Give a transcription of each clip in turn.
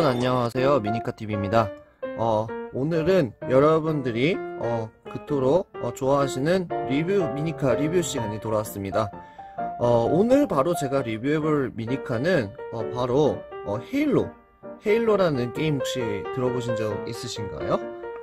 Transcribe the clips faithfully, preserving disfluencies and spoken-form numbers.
안녕하세요. 미니카티비입니다. 어, 오늘은 여러분들이 어, 그토록 어, 좋아하시는 리뷰 미니카 리뷰 시간이 돌아왔습니다. 어, 오늘 바로 제가 리뷰해볼 미니카는 어, 바로 어, 헤일로 헤일로라는 게임 혹시 들어보신 적 있으신가요?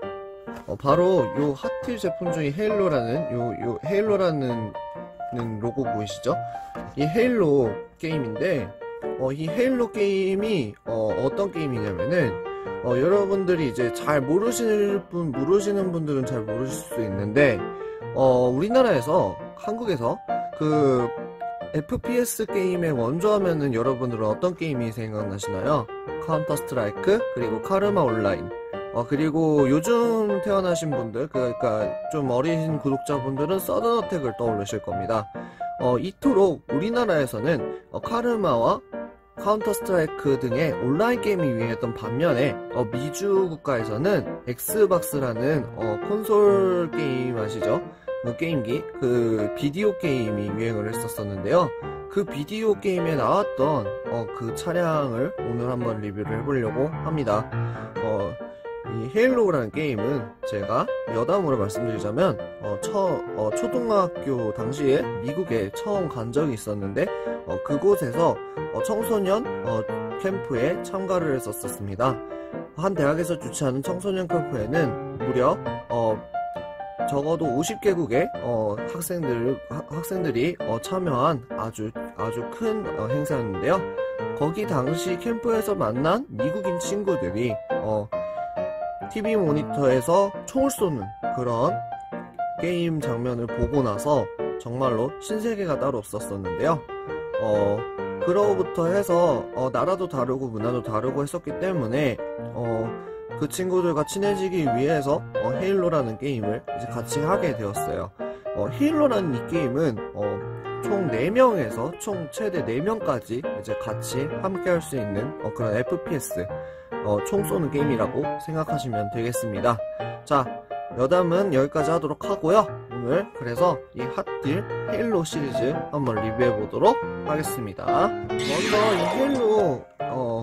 어, 바로 요 핫틸 제품 중에 헤일로라는 요, 요 헤일로라는 로고 보이시죠? 이 헤일로 게임인데 어, 이 헤일로 게임이 어, 어떤 게임이냐면은 어, 여러분들이 이제 잘 모르실 분 모르시는 분들은 잘 모르실 수 있는데 어, 우리나라에서 한국에서 그 에프피에스 게임의 원조하면은 여러분들은 어떤 게임이 생각나시나요? 카운터 스트라이크, 그리고 카르마 온라인, 어, 그리고 요즘 태어나신 분들, 그러니까 좀 어린 구독자분들은 서든 어택을 떠올리실 겁니다. 어, 이토록 우리나라에서는 어, 카르마와 카운터 스트라이크 등의 온라인 게임이 유행했던 반면에 어, 미주 국가에서는 엑스박스라는 어, 콘솔 게임 아시죠? 그 게임기, 그 비디오 게임이 유행을 했었었는데요. 그 비디오 게임에 나왔던 어, 그 차량을 오늘 한번 리뷰를 해보려고 합니다. 어, 이 헤일로라는 게임은 제가 여담으로 말씀드리자면 어, 처, 어, 초등학교 당시에 미국에 처음 간 적이 있었는데 어, 그곳에서 어, 청소년 어, 캠프에 참가를 했었습니다. 한 대학에서 주최하는 청소년 캠프에는 무려 어, 적어도 오십 개국의 어, 학생들, 하, 학생들이 어, 참여한 아주 아주 큰 어, 행사였는데요. 거기 당시 캠프에서 만난 미국인 친구들이 어, 티비 모니터에서 총을 쏘는 그런 게임 장면을 보고 나서 정말로 신세계가 따로 없었었는데요. 어, 그로부터 해서 어, 나라도 다르고 문화도 다르고 했었기 때문에 어, 그 친구들과 친해지기 위해서 어, 헤일로라는 게임을 이제 같이 하게 되었어요. 어, 헤일로라는 이 게임은 어, 총 네 명에서 총 최대 네 명까지 이제 같이 함께 할 수 있는 어, 그런 에프피에스 어, 총 쏘는 게임이라고 생각하시면 되겠습니다. 자, 여담은 여기까지 하도록 하고요. 오늘 그래서 이 핫딜 헤일로 시리즈 한번 리뷰해 보도록 하겠습니다. 먼저 이 헤일로 어,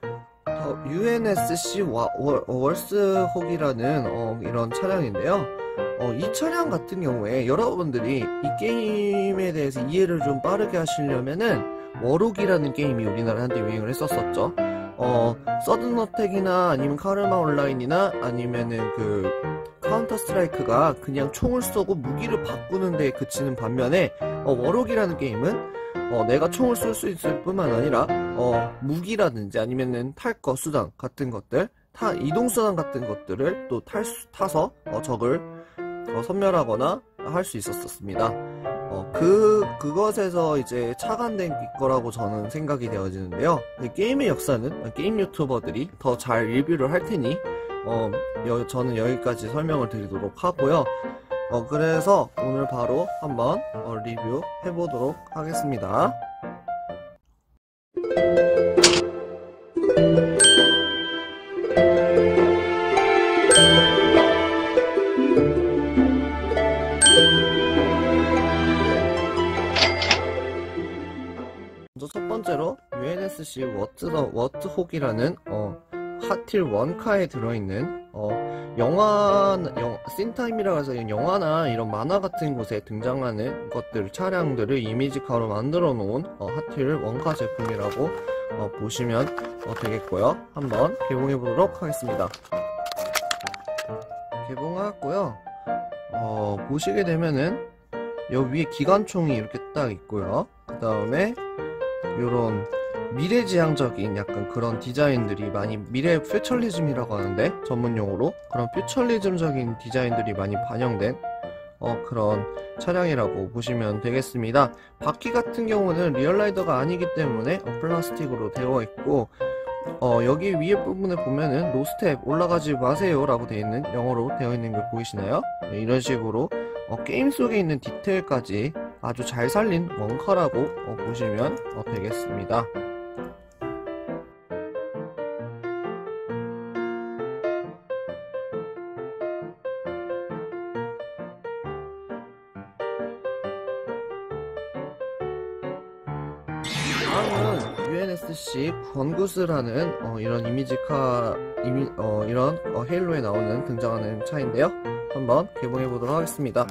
유엔에스씨 월스혹이라는 어, 이런 차량인데요. 어, 이 차량 같은 경우에 여러분들이 이 게임에 대해서 이해를 좀 빠르게 하시려면은 워록이라는 게임이 우리나라에 한때 유행을 했었었죠. 어, 서든 어택이나 아니면 카르마 온라인이나 아니면은 그 카운터 스트라이크가 그냥 총을 쏘고 무기를 바꾸는 데 그치는 반면에 어, 워록이라는 게임은 어, 내가 총을 쏠 수 있을 뿐만 아니라 어, 무기라든지 아니면은 탈 거 수단 같은 것들, 타 이동 수단 같은 것들을 또 탈 수, 타서 어, 적을 어, 섬멸하거나 할 수 있었습니다. 어, 그, 그것에서 이제 착안된 거라고 저는 생각이 되어지는데요. 게임의 역사는 게임 유튜버들이 더 잘 리뷰를 할 테니, 어, 여, 저는 여기까지 설명을 드리도록 하고요. 어, 그래서 오늘 바로 한번 어, 리뷰 해보도록 하겠습니다. 먼저 첫 번째로 유엔에스씨 워트혹이라는 어, 핫틸 원카에 들어있는 어, 영화, 영, 씬타임이라고 해서 영화나 이런 만화 같은 곳에 등장하는 것들, 차량들을 이미지카로 만들어 놓은 어, 핫틸 원카 제품이라고 어, 보시면 어, 되겠고요. 한번 개봉해 보도록 하겠습니다. 개봉하였고요. 어, 보시게 되면은 여기 위에 기관총이 이렇게 딱 있고요. 그 다음에 요런 미래지향적인 약간 그런 디자인들이 많이, 미래 퓨처리즘이라고 하는데 전문용어로 그런 퓨처리즘적인 디자인들이 많이 반영된 어, 그런 차량이라고 보시면 되겠습니다. 바퀴 같은 경우는 리얼라이더가 아니기 때문에 어, 플라스틱으로 되어 있고 어, 여기 위에 부분에 보면은 노스텝 올라가지 마세요 라고 되어 있는, 영어로 되어 있는 걸 보이시나요? 네, 이런 식으로 어, 게임 속에 있는 디테일까지 아주 잘 살린 원카라고 어, 보시면 어, 되겠습니다. 다음은 유엔에스씨 건구스라는 어, 이런 이미지카 이미, 어, 이런 어, 헤일로에 나오는 등장하는 차인데요. 한번 개봉해 보도록 하겠습니다.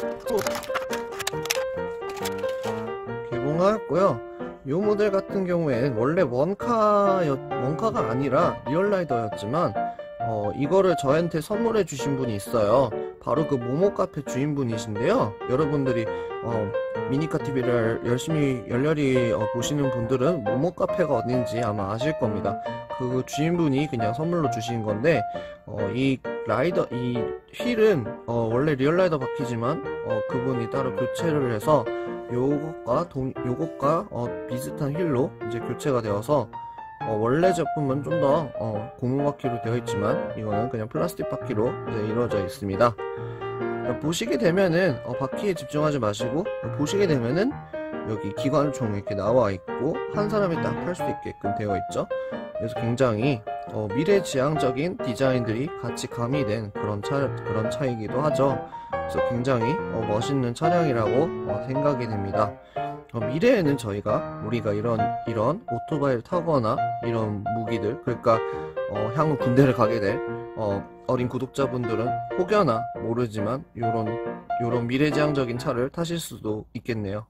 개봉하였고요. 이 모델 같은 경우엔 원래 원카였, 원카가 아니라 리얼라이더였지만 어, 이거를 저한테 선물해 주신 분이 있어요. 바로 그 모모카페 주인분이신데요. 여러분들이 어, 미니카티비를 열심히 열렬히 어, 보시는 분들은 모모카페가 어딘지 아마 아실 겁니다. 그 주인분이 그냥 선물로 주신 건데 어, 이 라이더 이 휠은 어, 원래 리얼라이더 바퀴지만 어, 그분이 따로 교체를 해서 요것과 동, 요것과 어, 비슷한 휠로 이제 교체가 되어서 어, 원래 제품은 좀 더 어, 고무 바퀴로 되어 있지만 이거는 그냥 플라스틱 바퀴로 네, 이루어져 있습니다. 보시게 되면은 어, 바퀴에 집중하지 마시고 어, 보시게 되면은 여기 기관총 이렇게 나와 있고 한 사람이 딱 탈 수 있게끔 되어 있죠. 그래서 굉장히 어, 미래지향적인 디자인들이 같이 가미된 그런 차 그런 차이기도 하죠. 그래서 굉장히 어, 멋있는 차량이라고 어, 생각이 됩니다. 어, 미래에는 저희가 우리가 이런 이런 오토바이를 타거나 이런 무기들 그러니까 어, 향후 군대를 가게 될 어, 어린 구독자분들은 혹여나 모르지만 요런 요런 미래지향적인 차를 타실 수도 있겠네요.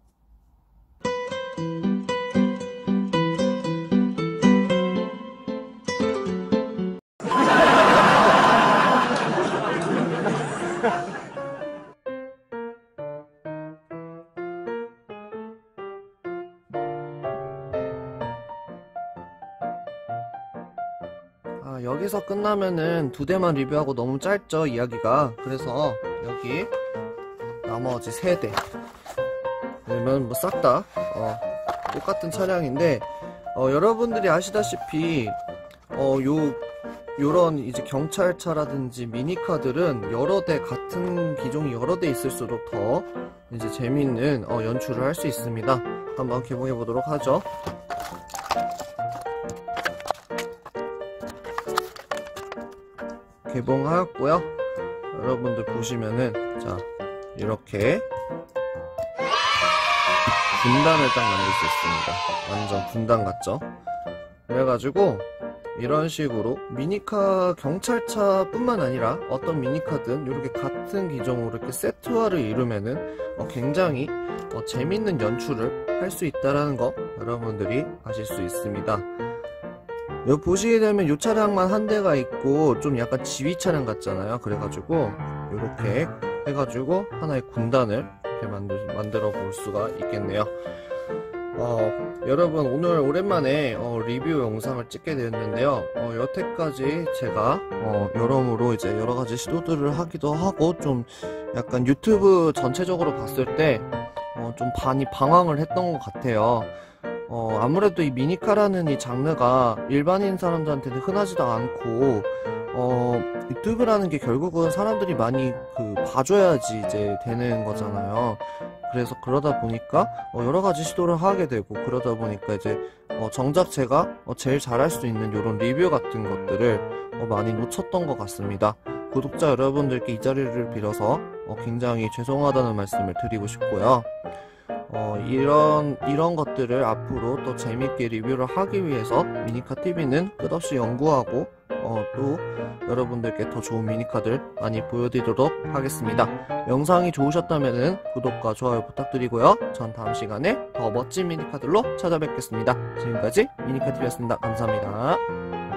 아, 여기서 끝나면은 두 대만 리뷰하고 너무 짧죠, 이야기가. 그래서 여기 나머지 세 대 그러면 뭐 싹 다 어, 똑같은 차량인데 어, 여러분들이 아시다시피 어, 요 요런 이제 경찰차라든지 미니카들은 여러 대 같은 기종이 여러 대 있을수록 더 이제 재미있는 어, 연출을 할 수 있습니다. 한번 개봉해 보도록 하죠. 개봉하였고요. 여러분들 보시면은 자 이렇게 분단을 딱 만들 수 있습니다. 완전 분단 같죠? 그래가지고 이런 식으로 미니카 경찰차 뿐만 아니라 어떤 미니카든 이렇게 같은 기종으로 이렇게 세트화를 이루면은 어, 굉장히 어, 재밌는 연출을 할 수 있다라는 거 여러분들이 아실 수 있습니다. 여기 보시게 되면 이 차량만 한 대가 있고 좀 약간 지휘 차량 같잖아요. 그래가지고 이렇게 해가지고 하나의 군단을 이렇게 만들, 만들어 볼 수가 있겠네요. 어, 여러분 오늘 오랜만에 어, 리뷰 영상을 찍게 되었는데요. 어, 여태까지 제가 어, 여러모로 이제 여러가지 시도들을 하기도 하고 좀 약간 유튜브 전체적으로 봤을 때 어, 좀 많이 방황을 했던 것 같아요. 어, 아무래도 이 미니카라는 이 장르가 일반인 사람들한테는 흔하지도 않고, 어, 유튜브라는 게 결국은 사람들이 많이 그, 봐줘야지 이제 되는 거잖아요. 그래서 그러다 보니까, 어, 여러 가지 시도를 하게 되고, 그러다 보니까 이제, 어, 정작 제가 어, 제일 잘할 수 있는 이런 리뷰 같은 것들을 어, 많이 놓쳤던 것 같습니다. 구독자 여러분들께 이 자리를 빌어서 어, 굉장히 죄송하다는 말씀을 드리고 싶고요. 어, 이런, 이런 것들을 앞으로 더 재밌게 리뷰를 하기 위해서 미니카티비는 끝없이 연구하고, 어, 또 여러분들께 더 좋은 미니카들 많이 보여드리도록 하겠습니다. 영상이 좋으셨다면 구독과 좋아요 부탁드리고요. 전 다음 시간에 더 멋진 미니카들로 찾아뵙겠습니다. 지금까지 미니카티비였습니다. 감사합니다.